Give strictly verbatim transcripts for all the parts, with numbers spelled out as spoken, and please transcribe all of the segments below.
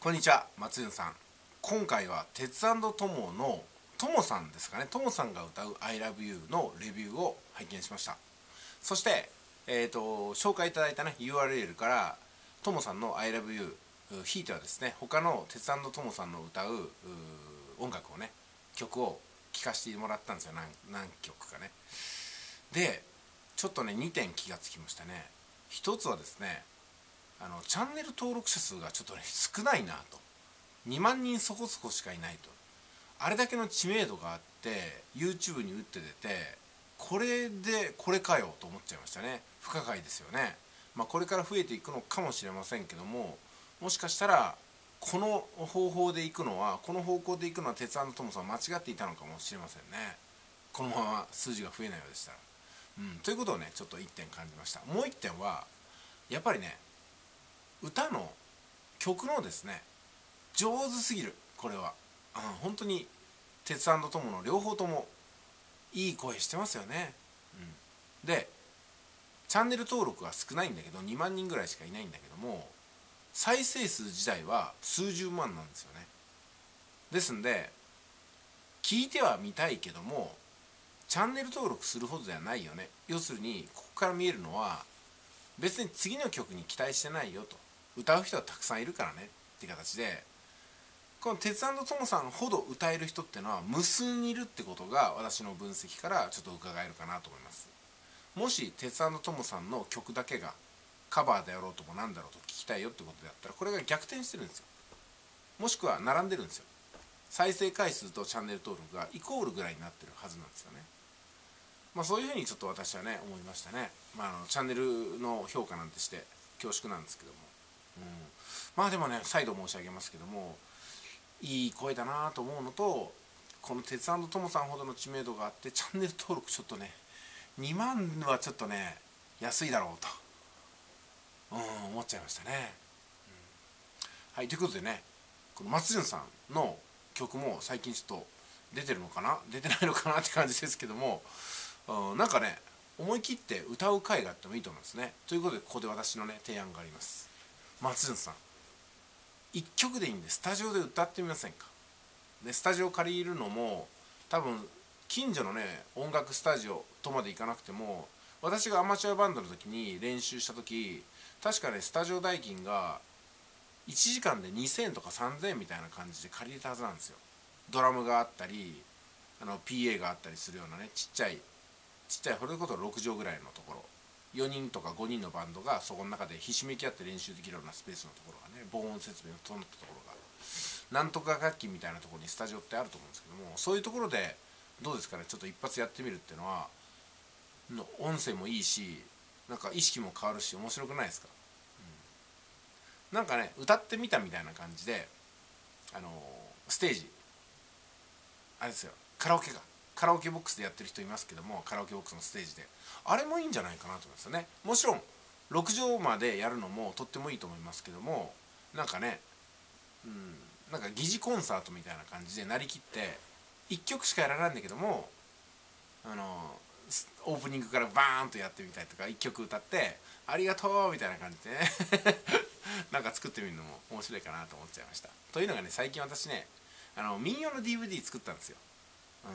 こんにちは、松潤さん。今回は鉄&トモのトモさんですかね、トモさんが歌う I love you のレビューを拝見しました。そして、えーと、紹介いただいたね ユーアールエル からトモさんの I love you ひいてはですね、他の鉄&トモさんの歌う、う音楽をね、曲を聴かせてもらったんですよ。 何, 何曲かね。でちょっとねにてん気がつきましたね。一つはですね、あのチャンネル登録者数がちょっとね少ないなと。にまんにんそこそこしかいないと。あれだけの知名度があって YouTube に打って出て、これでこれかよと思っちゃいましたね。不可解ですよね。まあこれから増えていくのかもしれませんけども、もしかしたらこの方法でいくのはこの方向でいくのは鉄&トモさん間違っていたのかもしれませんね。このまま数字が増えないようでしたら。うん、ということをねちょっといってん感じました。もういってんはやっぱりね、歌の曲のですね上手すぎる。これは、うん、本当に鉄&トモの両方ともいい声してますよね。うん、でチャンネル登録は少ないんだけどにまんにんぐらいしかいないんだけども、再生数自体は数十万なんですよね。ですんで聞いてはみたいけどもチャンネル登録するほどではないよね。要するにここから見えるのは別に次の曲に期待してないよと。歌う人はたくさんいるからねっていう形で、この鉄&トモさんほど歌える人っていうのは無数にいるってことが私の分析からちょっと伺えるかなと思います。もし鉄&トモさんの曲だけがカバーであろうともなんだろうと聞きたいよってことであったら、これが逆転してるんですよ。もしくは並んでるんですよ。再生回数とチャンネル登録がイコールぐらいになってるはずなんですよね。まあそういうふうにちょっと私はね思いましたね。まあ、あのチャンネルの評価なんてして恐縮なんですけども、うん、まあでもね再度申し上げますけども、いい声だなと思うのと、この鉄&トモさんほどの知名度があってチャンネル登録ちょっとねにまんはちょっとね安いだろうと、うん、思っちゃいましたね。うん、はい、ということでね、この松潤さんの曲も最近ちょっと出てるのかな出てないのかなって感じですけども、うん、なんかね思い切って歌う回があってもいいと思いますね。ということでここで私のね提案があります。松潤さん、いっきょくでいいんでスタジオで歌ってみませんか。でスタジオ借りるのも多分近所のね音楽スタジオとまで行かなくても、私がアマチュアバンドの時に練習した時確かねスタジオ代金がいちじかんでにせんえんとかさんぜんえんみたいな感じで借りれたはずなんですよ。ドラムがあったりあの ピーエー があったりするようなねちっちゃいちっちゃいこれこそろくじょうぐらいのところ、よにんとかごにんのバンドがそこの中でひしめき合って練習できるようなスペースのところがね、防音設備の整ったところがなんとか楽器みたいなところにスタジオってあると思うんですけども、そういうところでどうですかね、ちょっと一発やってみるっていうのはの音声もいいし、なんか意識も変わるし面白くないですか。うん、なんかね歌ってみたみたいな感じで、あのー、ステージあれですよ、カラオケがカラオケボックスでやってる人いますけども、カラオケボックスのステージであれもいいんじゃないかなと思いますよね。もちろんろくじょうまでやるのもとってもいいと思いますけども、なんかね、うん、なんか疑似コンサートみたいな感じでなりきっていっきょくしかやらないんだけども、あのオープニングからバーンとやってみたりとか、いっきょく歌ってありがとうみたいな感じでねなんか作ってみるのも面白いかなと思っちゃいました。というのがね、最近私ねあの民謡の ディーブイディー 作ったんですよ。うん、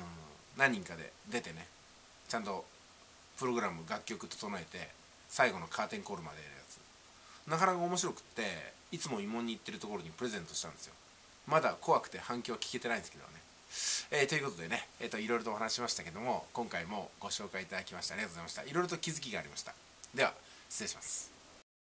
何人かで出てね、ちゃんとプログラム楽曲整えて最後のカーテンコールまでやるやつ、なかなか面白くって、いつも慰問に行ってるところにプレゼントしたんですよ。まだ怖くて反響は聞けてないんですけどね。えー、ということでね、えーと、いろいろとお話しましたけども、今回もご紹介いただきましてありがとうございました。いろいろと気づきがありました。では失礼します。